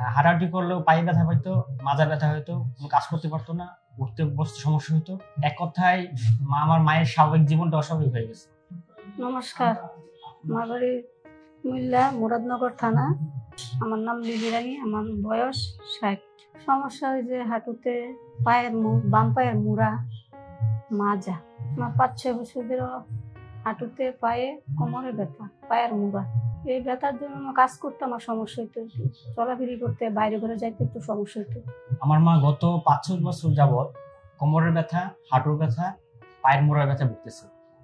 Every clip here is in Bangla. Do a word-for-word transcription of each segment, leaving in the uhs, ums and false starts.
হাঁটাহাঁটি করলেও পায়ে ব্যথা হইতো, মাজা ব্যথা হইতো, কোনো কাজ করতে পারতো না, উঠতে বসতে সমস্যা হইতো। এক কথায় মা আমার মায়ের স্বাভাবিক জীবনটা অস্বাভাবিক হয়ে গেছে। নমস্কার, আমার বাড়ি কুমিল্লা মুরাদনগর থানা। আমার নাম লিলি রানী, আমার বয়স ষাট। সমস্যা হয় যে হাঁটুতে পায়ের বাম পায়ের মুড়া, মাজা। আমার পাঁচ ছয় বছর ধরে হাঁটুতে পায়ে কোমরে ব্যথা, পায়ের মুড়া। এই ব্যথার জন্য আমার কাজ করতে আমার সমস্যা হইতো, চলাফেরি করতে, বাইরে ঘরে যাইতে একটু সমস্যা হইতো। আমার মা গত পাঁচ ছয় বছর যাবৎ কোমরের ব্যথা, হাঁটুর ব্যথা, পায়ের মুড়ার ব্যথা ভুগতেছে।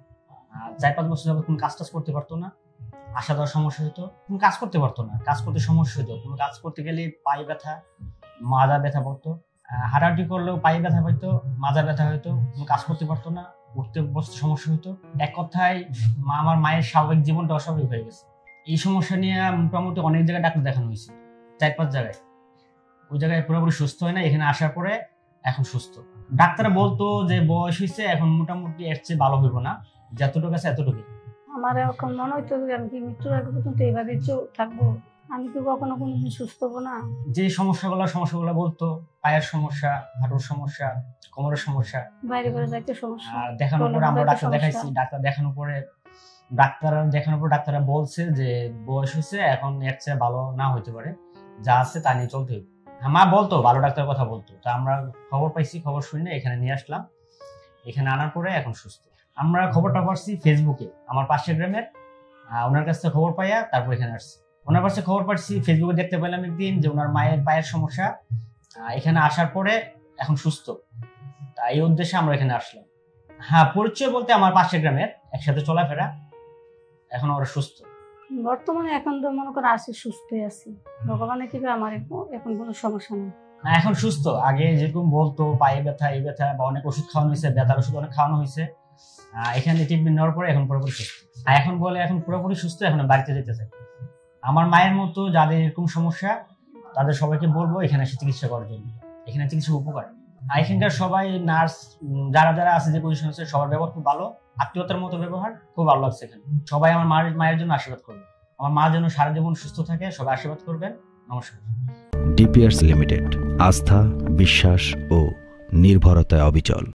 চার পাঁচ বছর যাবৎ কোনো কাজ টাজ করতে পারতো না, আসা যাওয়ার সমস্যা হতো, কোনো কাজ করতে পারতো না, কাজ করতে সমস্যা হতো, কোনো কাজ করতে গেলে পায়ে ব্যথা, মাজা ব্যথা পড়তো। হাঁটাহাঁটি করলেও পায়ে ব্যথা হইতো, মাজা ব্যথা হইতো, কোনো কাজ করতে পারতো না, উঠতে বসতে সমস্যা হতো। এক কথায় মা আমার মায়ের স্বাভাবিক জীবনটা অস্বাভাবিক হয়ে গেছে। এই সমস্যা নিয়ে মোটামুটি অনেক জায়গায় ডাক্তার দেখানো হয়েছে, চার পাঁচ জায়গায়। ওই জায়গায় পুরোপুরি সুস্থ হয় না, এখানে আসার পরে এখন সুস্থ। ডাক্তার বলতো যে বয়স হয়েছে, এখন মোটামুটি এর চেয়ে ভালো হইব না, যতটুকু আছে এতটুকু। আমার এখন মনে হইতো যে আমি কি মৃত্যুর আগে পর্যন্ত এইভাবে থাকবো, আমি কি কখনো কোনোদিন সুস্থ হবো না। যে সমস্যাগুলো সমস্যাগুলো বলতো, পায়ের সমস্যা, হাঁটুর সমস্যা, কোমরের সমস্যা, বাইরে বেড়ে যাইতে সমস্যা, আর দেখানোর পরে আমরা ডাক্তার দেখাইছি, ডাক্তার দেখানোর পরে ডাক্তার দেখানোর পর ডাক্তাররা বলছে যে বয়স হয়েছে, এখন এর চেয়ে ভালো না হইতে পারে, যা আছে তা নিয়ে চলতে হবে। মা বলতো, ভালো ডাক্তারের কথা বলতো, তা আমরা খবর পাইছি, খবর শুনে এখানে নিয়ে আসলাম। এখানে আনার পরে এখন সুস্থ। আমরা খবরটা পাচ্ছি ফেসবুকে, আমার পাশের গ্রামের ওনার কাছ থেকে খবর পাইয়া তারপর এখানে আসছি। ওনার কাছে খবর পাচ্ছি, ফেসবুকে দেখতে পেলাম একদিন যে ওনার মায়ের পায়ের সমস্যা, এখানে আসার পরে এখন সুস্থ। এই উদ্দেশ্যে আমরা এখানে আসলাম। হ্যাঁ, পরিচয় বলতে আমার পাশের গ্রামের, একসাথে চলাফেরা, এখন ওরা সুস্থ। বর্তমানে এখন তো মনে করো আছি, সুস্থই আছি, ভগবানের কৃপায় আমার এখন কোনো সমস্যা নেই। এখন সুস্থ। আগে যেরকম বলতো পায়ে ব্যথা, এই ব্যথা, বা অনেক ওষুধ খাওয়ানো হয়েছে, ব্যথার ওষুধ অনেক খাওয়ানো হয়েছে, এখানে ট্রিটমেন্ট নেওয়ার পরে এখন পুরোপুরি সুস্থ। এখন বলে এখন পুরোপুরি সুস্থ, এখন বাড়িতে যেতে চাই। আমার মায়ের মতো যাদের এরকম সমস্যা, তাদের সবাইকে বলবো এখানে এসে চিকিৎসা করার জন্য। এখানে চিকিৎসা উপকার। এখানকার সবাই নার্স যারা যারা আছে, যে পজিশন আছে, সবার ব্যবহার খুব ভালো, আত্মীয়তার মতো ব্যবহার, খুব ভালো লাগছে এখানে। সবাই আমার মায়ের মায়ের জন্য আশীর্বাদ করবে, আমার মা যেন সারা জীবন সুস্থ থাকে, সবাই আশীর্বাদ করবেন। নমস্কার। ডিপিআরস লিমিটেড, আস্থা, বিশ্বাস ও নির্ভরতায় অবিচল।